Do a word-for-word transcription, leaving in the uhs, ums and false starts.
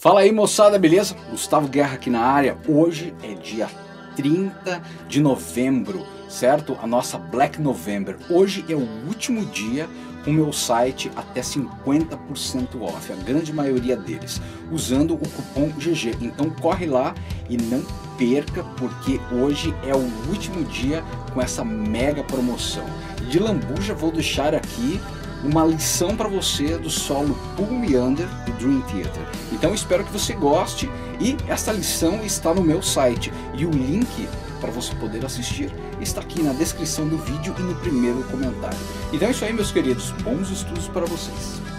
Fala aí, moçada, beleza? Gustavo Guerra aqui na área. Hoje é dia trinta de novembro, certo? A nossa Black November. Hoje é o último dia com o meu site até cinquenta por cento off, a grande maioria deles, usando o cupom G G. Então corre lá e não perca, porque hoje é o último dia com essa mega promoção. De lambuja vou deixar aqui uma lição para você do solo Pull Me Under do Dream Theater. Então espero que você goste, e essa lição está no meu site e o link para você poder assistir está aqui na descrição do vídeo e no primeiro comentário. Então é isso aí, meus queridos, bons estudos para vocês.